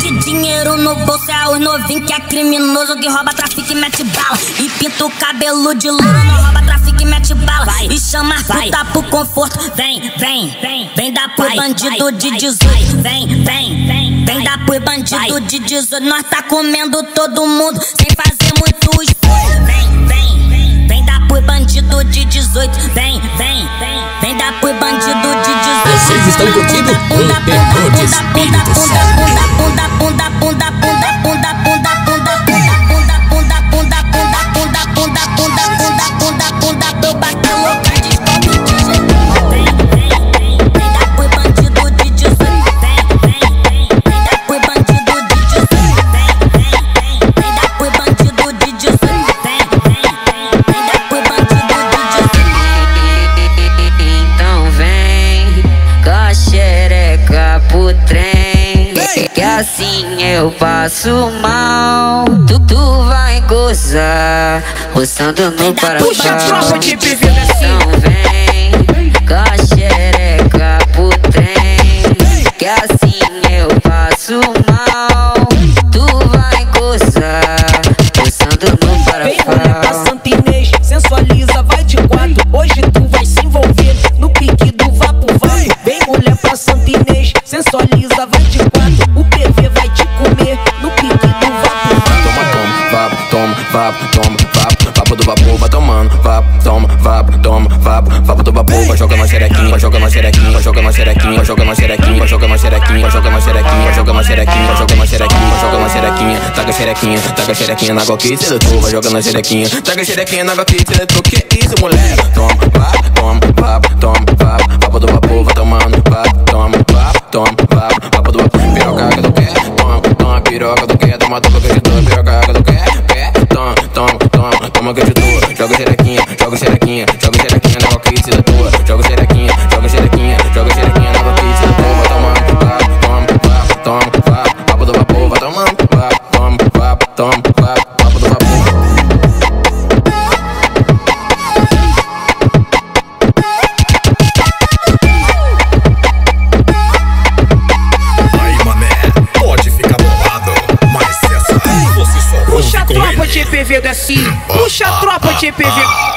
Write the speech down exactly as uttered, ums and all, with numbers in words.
de dinheiro no bolso é os novinhos que é criminoso, que rouba, trafica e mete bala. E pinta o cabelo de louro, não rouba, trafica e mete bala. Vai. E chama a puta pro conforto. Vem, vem, vem, vem dar pro bandido de dezoito. Vem, vem, vem, vem dar pro bandido de dezoito. Nós tá comendo todo mundo sem fazer muito esforço. Vem, vem, vem, vem dar pro bandido de dezoito. Vem, vem, vem, vem dar pro bandido de dezoito. Vocês estão curtindo o terror de Espírito Santo. Bunda, bunda, bunda, bunda, bunda, bunda, bunda, bunda, bunda, bunda, bunda, bunda, bunda, bunda, bunda, bunda, bunda, bunda, tô batendo louca de escopo de jeito. Vem, vem, vem, vem dar pro bandido de dezoito. Vem, vem, vem, vem dar pro bandido de dezoito. Vem, vem, vem, vem dar pro bandido de dezoito. Vem, vem, vem, vem dar pro bandido de dezoito. Então vem com a xereca pro trem, que assim eu passo mal. Tu, tu vai gozar, roçando no parafuso. Puxa a tropa de bebê Então vem com a xereca pro trem, que assim eu passo mal. Tu vai gozar, roçando no Vem mulher pra parafuso. Santa Inês, sensualiza, vai de quatro. Hoje tu vai se envolver no pique do vapo vapo. Vem mulher pra Santa Inês, sensualiza, vai de quatro. O P V vai te comer no pique do vapo vapo. Toma, toma, vapo, toma, vapo, vapo do vapor, vai tomando, vapo, toma, vapo, toma, vapo, vapo do vapor, vai jogando a xerequinha, vai jogando a xerequinha, vai jogando a xerequinha, vai jogando a xerequinha, vai jogando a xerequinha, vai jogando a xerequinha, vai jogando a xerequinha, vai jogando a xerequinha, vai jogando a xerequinha, taca a xerequinha, taca a xerequinha na água que seletou, vai jogando a xerequinha, taca a xerequinha na água que seletou, que isso, mulher? Toma, vapo, toma, vapo, toma, vapo, vapo do vapor, vai tomando, vapo, toma, vapo, toma, vapo, vapo do vapor, piroca que tu quer, toma, toma, piroca tu quer, toma tudo que eu te dou, piroca que tu quer. Toma, toma, toma, toma que eu te dou. Joga xerequinha, joga xerequinha, joga xerequinha na água que se tua. Joga xerequinha, joga xerequinha, joga xerequinha na água que se tua. Vai tomando, vapo, toma, vapo, toma, vapo, vapo do vapor, vai tomando, vapo, toma, vapo, toma, vapo, vapo do vapor. Aí, mané, pode ficar bolado, mas essa você só Puxa a ouve com tropa ele. de P V daqui, puxa a tropa de P V.